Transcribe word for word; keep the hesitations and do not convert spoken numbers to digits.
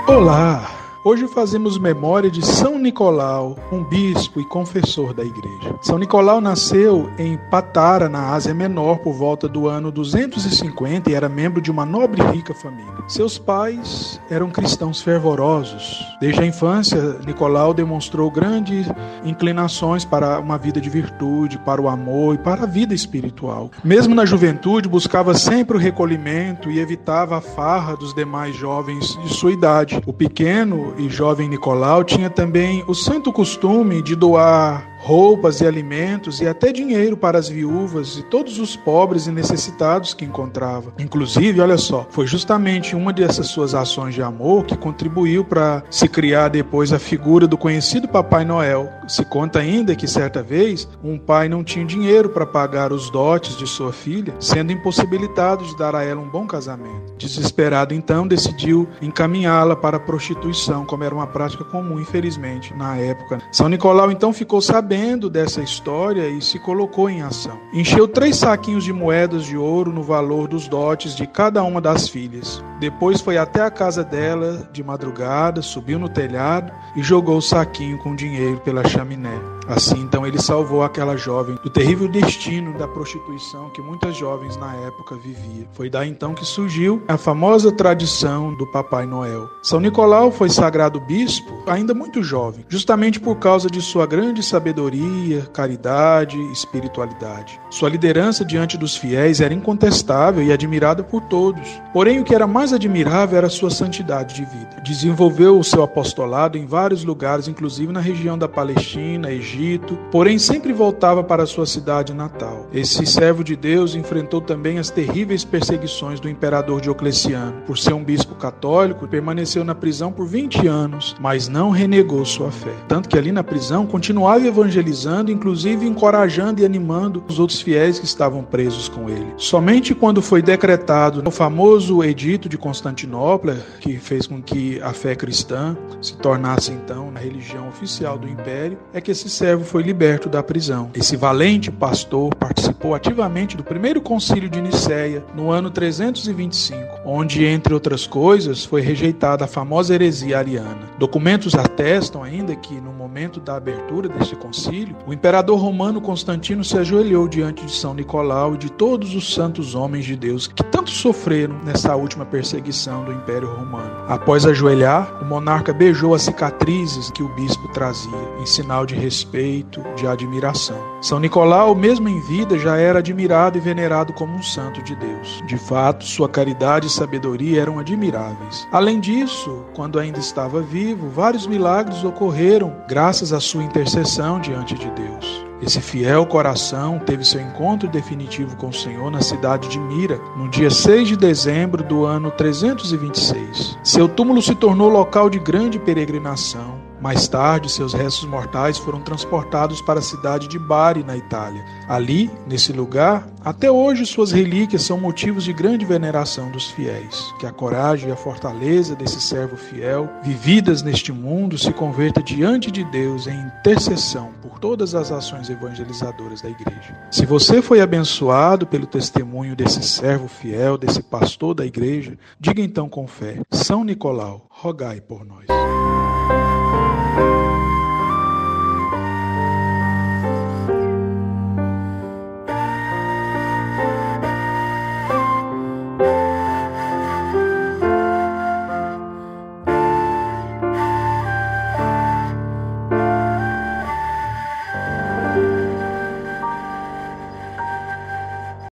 Olá! Hoje fazemos memória de São Nicolau, um bispo e confessor da Igreja. São Nicolau nasceu em Patara, na Ásia Menor, por volta do ano duzentos e cinquenta e era membro de uma nobre e rica família. Seus pais eram cristãos fervorosos. Desde a infância, Nicolau demonstrou grandes inclinações para uma vida de virtude, para o amor e para a vida espiritual. Mesmo na juventude, buscava sempre o recolhimento e evitava a farra dos demais jovens de sua idade. O pequeno e jovem Nicolau tinha também o santo costume de doar roupas e alimentos e até dinheiro para as viúvas e todos os pobres e necessitados que encontrava. Inclusive, olha só, foi justamente uma dessas suas ações de amor que contribuiu para se criar depois a figura do conhecido Papai Noel. Se conta ainda que certa vez um pai não tinha dinheiro para pagar os dotes de sua filha, sendo impossibilitado de dar a ela um bom casamento. Desesperado então, decidiu encaminhá-la para a prostituição, como era uma prática comum, infelizmente, na época. São Nicolau então ficou sabendo Sabendo dessa história e se colocou em ação. Encheu três saquinhos de moedas de ouro no valor dos dotes de cada uma das filhas. Depois foi até a casa dela de madrugada, subiu no telhado e jogou o saquinho com dinheiro pela chaminé. Assim, então, ele salvou aquela jovem do terrível destino da prostituição que muitas jovens na época viviam. Foi daí então que surgiu a famosa tradição do Papai Noel. São Nicolau foi sagrado bispo ainda muito jovem, justamente por causa de sua grande sabedoria, caridade e espiritualidade. Sua liderança diante dos fiéis era incontestável e admirada por todos. Porém, o que era mais admirável era a sua santidade de vida. Desenvolveu o seu apostolado em vários lugares, inclusive na região da Palestina, Egito, porém sempre voltava para a sua cidade natal. Esse servo de Deus enfrentou também as terríveis perseguições do imperador Diocleciano. Por ser um bispo católico, permaneceu na prisão por vinte anos, mas não renegou sua fé. Tanto que ali na prisão continuava evangelizando, inclusive encorajando e animando os outros fiéis que estavam presos com ele. Somente quando foi decretado o famoso Edito de Constantinopla, que fez com que a fé cristã se tornasse então a religião oficial do império, é que esse servo foi liberto da prisão. Esse valente pastor participou ativamente do primeiro concílio de Nicéia no ano trezentos e vinte e cinco, onde, entre outras coisas, foi rejeitada a famosa heresia ariana. Documentos atestam ainda que, no momento da abertura deste concílio, o imperador romano Constantino se ajoelhou diante de São Nicolau e de todos os santos homens de Deus que tanto sofreram nessa última perseguição do Império Romano. Após ajoelhar, o monarca beijou as cicatrizes que o bispo trazia, em sinal de respeito, de admiração. São Nicolau, mesmo em vida, já era admirado e venerado como um santo de Deus. De fato, sua caridade e sabedoria eram admiráveis. Além disso, quando ainda estava vivo, vários milagres ocorreram graças à sua intercessão diante de Deus. Esse fiel coração teve seu encontro definitivo com o Senhor na cidade de Mira, no dia seis de dezembro do ano trezentos e vinte e seis. Seu túmulo se tornou local de grande peregrinação. Mais tarde, seus restos mortais foram transportados para a cidade de Bari, na Itália. Ali, nesse lugar, até hoje suas relíquias são motivos de grande veneração dos fiéis. Que a coragem e a fortaleza desse servo fiel, vividas neste mundo, se converta diante de Deus em intercessão por todas as ações evangelizadoras da Igreja. Se você foi abençoado pelo testemunho desse servo fiel, desse pastor da Igreja, diga então com fé: São Nicolau, rogai por nós.